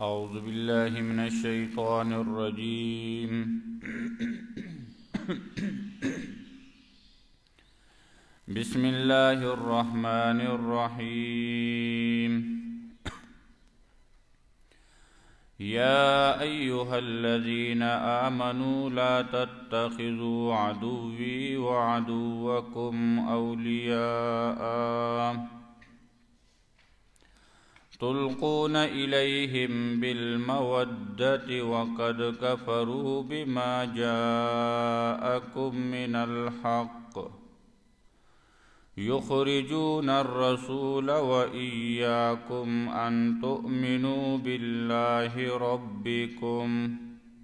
أعوذ بالله من الشيطان الرجيم بسم الله الرحمن الرحيم يا أيها الذين آمنوا لا تتخذوا عدوي وعدوكم أولياء تلقون إليهم بالمودة وقد كفروا بما جاءكم من الحق يخرجون الرسول وإياكم أن تؤمنوا بالله ربكم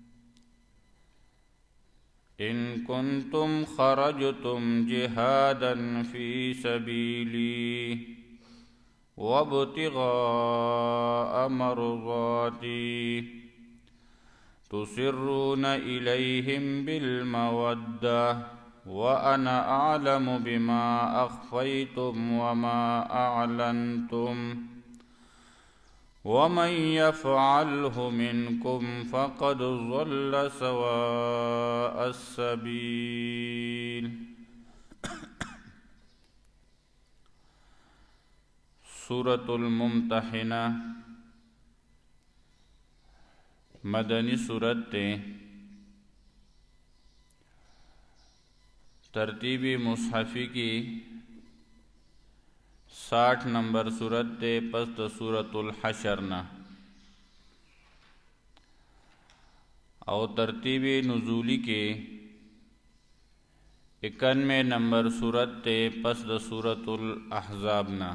إن كنتم خرجتم جهادا في سبيلي وابتغاء مرضاتي تسرون إليهم بالمودة وأنا أعلم بما أخفيتم وما أعلنتم ومن يفعله منكم فقد ضل سواء السبيل سورة الممتحنة مدنی سورت تے ترتیبی مصحفی کی 60 نمبر سورت تے پس دا سورة الحشر نا او ترتیبی نزولی کے 91 نمبر سورت تے پس دا سورة الاحزاب نا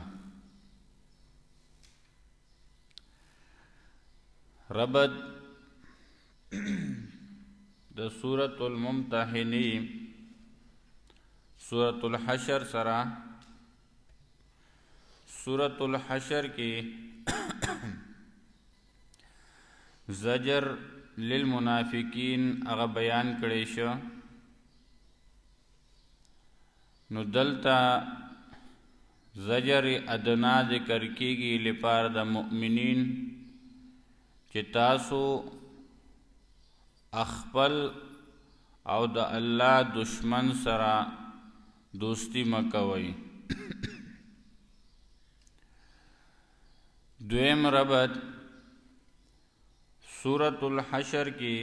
ربط د سورة الممتحنی سورة الحشر سرا سورة الحشر کی زجر للمنافقین اغا بیان کړی شو نو دلتا زجر ادنا ذکر کیږي لپاره د مؤمنین چې تاسو اخپل او د الله دشمن سره دوستی مکوئ دویم ربط سورة الحشر کی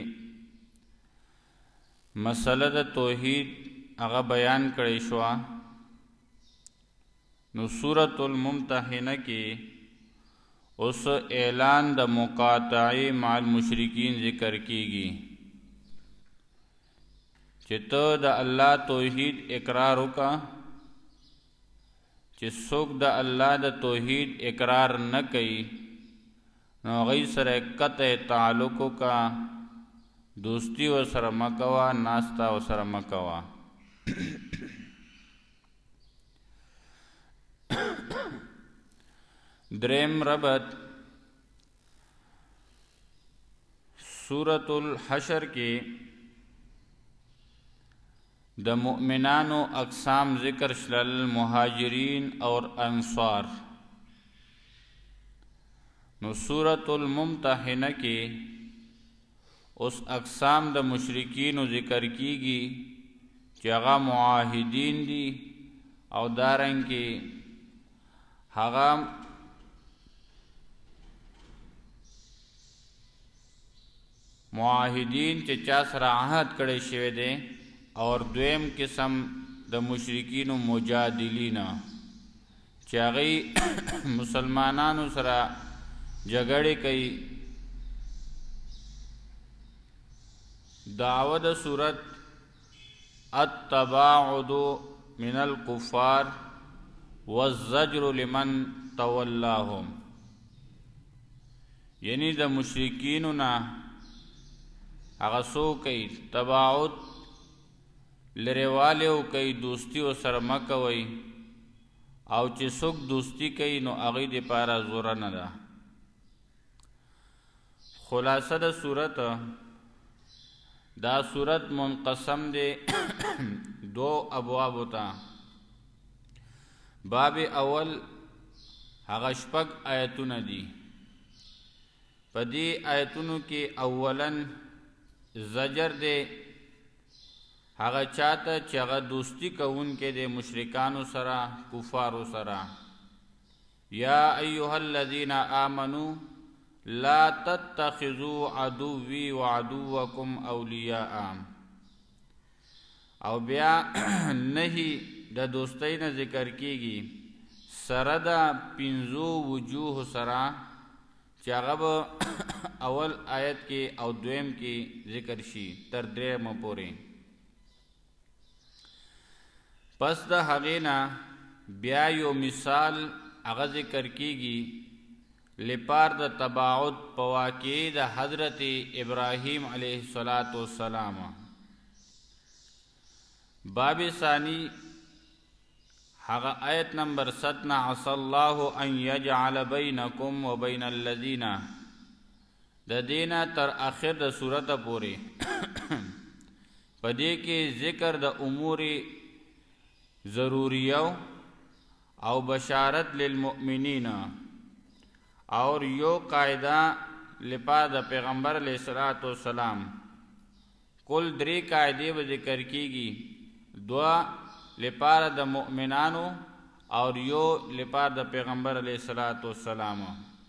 مسئلہ د توحید هغه بیان کړی شو نو سورة الممتحنہ کی اس اعلان د مقاطعی مع المشرکین ذکر کیگی چې ته د الله توحید اقرار وکا چې څوک د الله د توحید اقرار نه کوي نو هغوی سره قطع تعلق وکا دوستی ورسره مه کوه ناسته ورسره مه کوه دریم ربط سورة الحشر کی د مؤمنانو اقسام ذکر شلل مہاجرین اور انصار نو سورة الممتحنہ کی اس اقسام د مشرکین ذکر کیگی چې هغه معاهدین دی او دارنګه هغه معاهدین چې چا سره عهد کړی شوی دی اور دویم قسم د مشرکین مجادلین چې هغوی مسلمانانو سره جګړې کوي دعوه د صورت التباعد من الكفار والزجر لمن تولاهم یعنی د مشرکینو نه هغه څوک کوي تباعد لرېوالی کوي دوستی ورسره مه کوئ او چې څوک دوستی کوي نو هغوی دپاره زوره نه ده خلاصه د صورت دا صورت منقسم دی دو ابوابو ته باب اول هغه شپږ آیتونه دي پدی آیتونو کې اولن زجر دے هغه چاته چې هغه دوستی کوونکې د مشرکانو سره کفارو سره. یا ایها الذین آمنوا لا تتخذوا عدوی وعدوکم اولیاء. او بیا نهی د دوستی نه ذکر کیږي سره د پنځو وجوه سره چې هغه اول آیت کې او دویم کې ذکر شي تر درېم پورې. پس د هغې نه بیا یو مثال هغه ذکر کیږي لپاره د تباعد په واقعې د حضرت ابراهیم علیه السلام. باب ثانی هغه آیت نمبر 7 عسى الله ان يجعل بينكم وبين الذين د دینا تر اخر د سورته پورې پدې کې ذکر د امور ضروریو او بشارت للمؤمنین اور یو قاعده لپاره د پیغمبر علیه السلام. کل درې قاعده به ذکر کیږي، دوا لپاره د مؤمنانو اور یو لپاره د پیغمبر علیه السلام.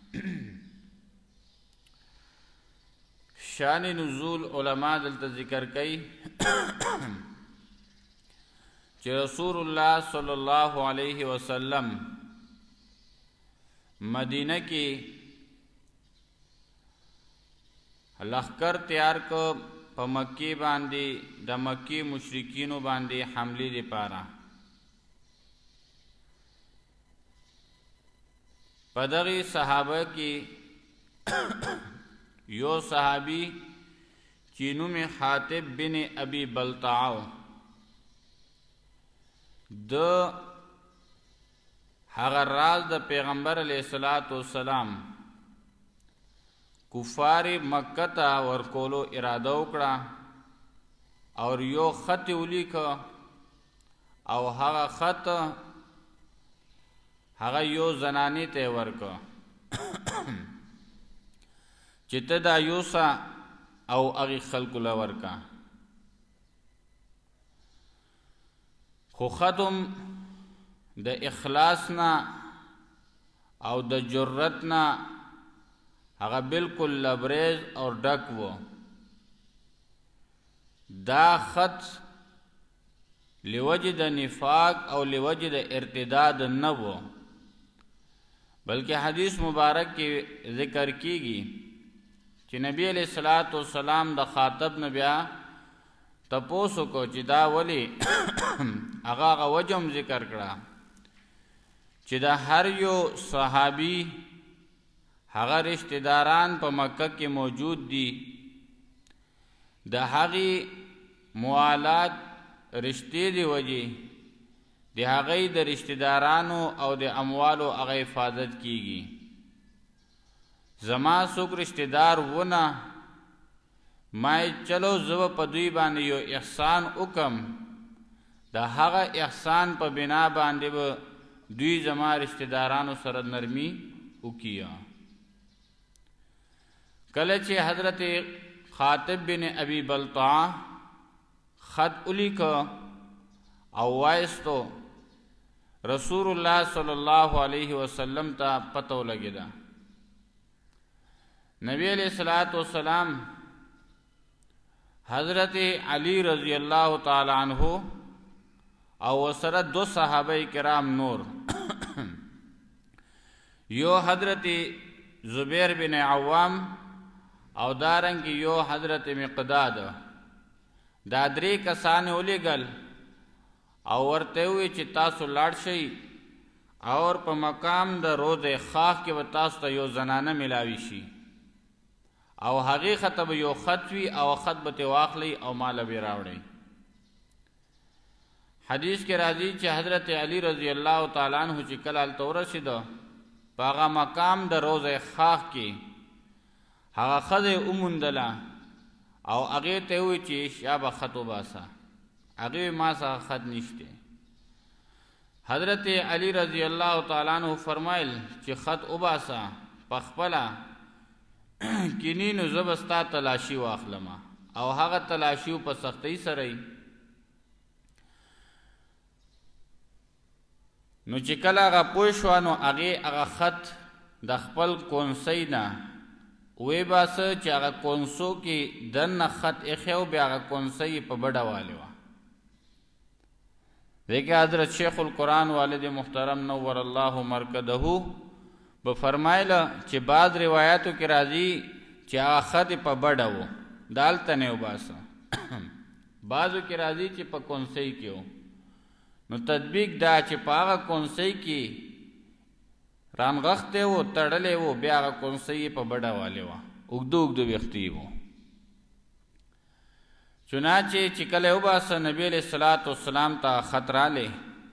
شان نزول علماء دلته ذکر کوي چې رسول الله صلی الله علیه وسلم مدینه کې لخر تیار کو په مکی باندې د مکی مشرکینو باندې حمله لپاره. په دغه صحابه کې یو صحابي چې نوم حاتب بن ابي بلتعه د هغه راز د پیغمبر علیه السلام کفار مکه ته ورکولو اراده وکړه او یو خط ولیک او هغه خط هغه یو زنانی ته ورکو چې ته دا یوسا او هغه خلکو لا ورکا. خو ختم د اخلاصنا او د جرأتنا هغه بالکل لبریز اور ډک وو. دا خط لوجد نفاق او لوجد ارتداد نه وو، بلکہ حدیث مبارک کی ذکر کیږي چې نبی علیہ السلام د خاطب نه بیا تپوسو کو چې دا ولی هغه وجم ذکر کړه چې دا هر یو صحابي هغه رشتہ داران په مکه کې موجود دي، د هغې موالات رشتې دی وجې د هغې د رشتہ دارانو او د اموالو هغه حفاظت کیږي. زما څوک رشتہ دار ونه ما چلو زو په دوی باندې یو احسان وکم، د هغه احسان په بنا باندې به دوی زما رشتہ دارانو سره نرمی وکیا. کله چې حضرت خاطب بن ابي بلتعه خط الیک او وایستو، رسول الله صلی الله علیه وسلم ته پتو لګیدا. نبی علیہ السلام حضرت علی رضی اللہ تعالی عنہ او سره دو صحابه کرام نور یو حضرت زبیر بن عوام او دارنګ یو حضرت مقداد، دا درې کسان ولېږل او ورته وی چې تاسو لاړ شئ اور په مقام د روز خاک کې به تاسو ته یو زنانه ملاوي شي او هغې خطه به یو خط وي او خط به ترې واخلئ او ماله به یې راوړئ. حدیث کې راځي چې حضرت علی رضی الله تعالی عنہ چې کله هلته ورسېده په هغه مقام د روز خاک کې هغه ښځه یې وموندله او هغې ته یې وویل چې شابه خط وباسه. هغې ما څخه خط نشته. حضرت علی رضی الله تعالی عنہ فرمایل چې خط وباسه، په خپله کینی نو زبستا تلاشی واخلم او هغه تلاشیو په سختۍ سره نو چې کله هغه پوه شو نو هغه خط د خپل کونسۍ نه وی باسه چې هغه کونسو کې دننه خط ایښی و بیا هغه کونسۍ یې په بډه والې وه دیکھیں حضرت شیخ القرآن والد محترم نور الله مرکده به فرمایله چې بعض روایاتو کې راځي چې هغه خط په بډه و دالته نه وباسه بعضو کې راځي چې په کونسۍ کې و نو تطبیق دا چې په هغه کونسۍ کې رانغښتی و تړلی و بیا هغه کونسۍ یې په بډه والې وه اوږده اوږده ویښتې وو چنانچه چې کله یې وباسه نبي علیه الصلاة والسلام ته خط رالی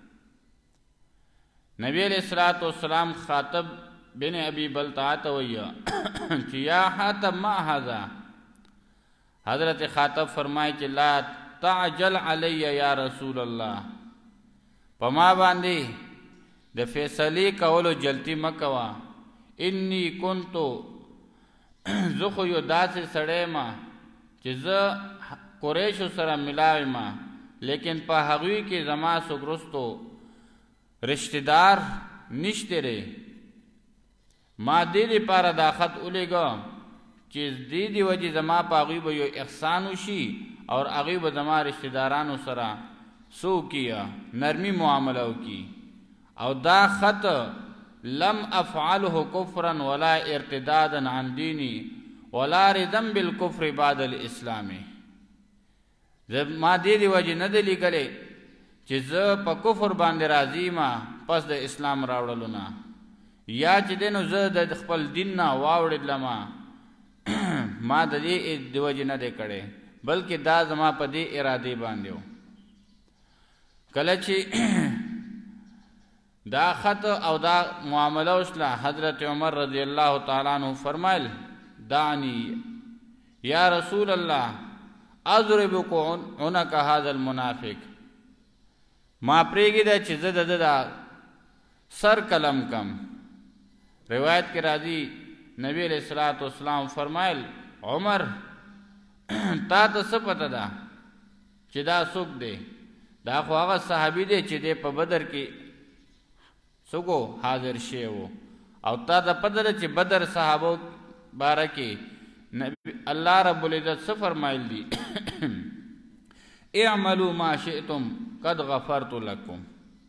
نبی علیه الصلاة والسلام خاطب بن ابی بلتعه ته وایه چې یا حاتم ما هذا حضرت خاطب فرمایي چې لا تعجل علی یا رسول الله په ما باندې د فیصلې کولو جلتی مکوه انی کنتو زه خو یو داسې سړی ما چې زه قریشو سره ملاوی ما لیکن په هغوی کې زما څوک رستو رشتهدار نشته ری ما دې دپاره دا خط ولیږه چې دې وجې زما په هغوی به یو احسان وشي او هغوی به زما رشتهدارانو سره څه وکړي نرمي معامله وکړي او دا خط لم افعله کفرا ولا ارتدادا عن دینی ولا رضا بالکفر بعد الاسلام ما دې وجې نه دی لیکلی چې زه په کفر باندې راضي ما پس د اسلام راوړلو نه یا چې دی نو زه د خپل دین نه واوړېدلم ما د دې وجې نه دی کړی بلکې دا زما په دې ارادې باندې و کله چې دا خط او دا معامله وشله حضرت عمر رضی الله تعالی عنہ فرمایل دانی یا رسول الله اضربک عنق هذا المنافق ما پرېږده چې زه د ده سر قلم کم روایت کې راځي نبی علیہ الصلوۃ والسلام فرمایل عمر تا ته څه پته ده چې دا څوک دی دا خو هغه صحابي دی چې دی په بدر کې څوک حاضر شوی و او تا ته پته ده چې بدر صحابو باره کې الله رب العزت څه فرمایل دي اعملوا ما شئتم قد غفرت لكم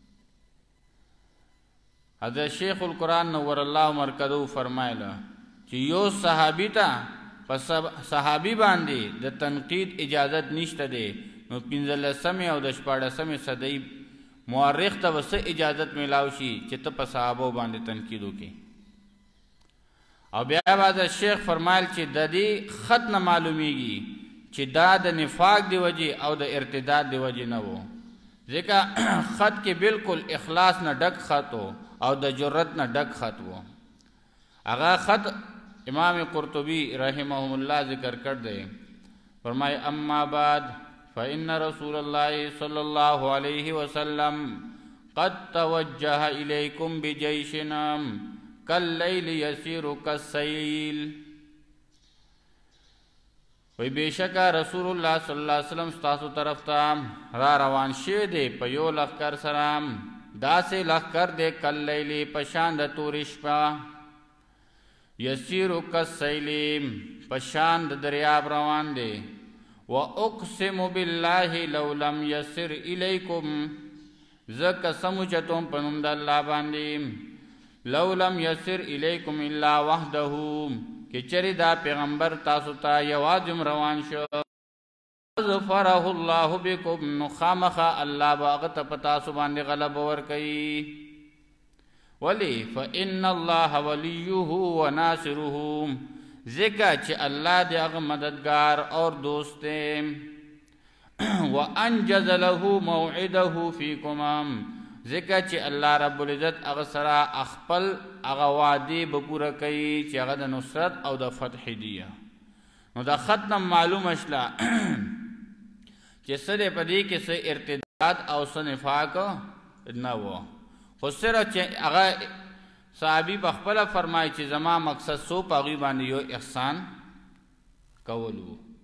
حضرت شیخ القرآن نور الله مرکزو فرمایله چې یو صحابي ته په صحابي باندې د تنقید اجازت نشته دی نو 15 او د 14 صدۍ مورخ ته به څه اجازت میلاو شي چې ته په صحابو باندې تنقید وکړي او بیا بعد شیخ فرمایل چې د دې خط نه معلومیږي چې دا د نفاق دی وجې او د ارتداد دی وجې نه و ځکه خط کې بالکل اخلاص نه ډک خط و او د جرت نه ډک خط و هغه خط امام قرطبی رحمهم الله ذکر کړ دی فرمای اما بعد فإن رسول الله صلى الله عليه وسلم قد توجه إليكم بجيشنا كالليل يسير كالسيل وی بیشکا رسول الله صلی الله علیه وسلم ستاسو طرف ته را روان شوی دی په یو لښکر سره داسې لښکر دی کاللیل په شان د تورې شپه یسیرو کالسیل په شان د دریاب روان دی و اقسم بالله لو لم یسر الیکم زه قسم وچتم په نوم د الله باندې لو لم یسر الیکم الا وحده کې چېرې دا پیغمبر تاسو ته یوازې روان شو ظفره الله بكم نو خامخه الله به هغه ته په تاسو باندې غلبه ورکوي ولی فإن الله ولیه وناصره ذکر چې الله دی هغه مددگار اور دوست دی وانجز له موعده فیکم ذکر چې الله رب العزت هغه سره خپل هغه وعده به پوره کوي چې هغه د نصرت او د فتح دی نو دا ختم معلومه شله چې څه په دې کې څه ارتداد او څه نفاق نه و خو صرف چې هغه صحابي بخپل فرمایي چې زما مقصد سو پاغي باندې یو احسان کولو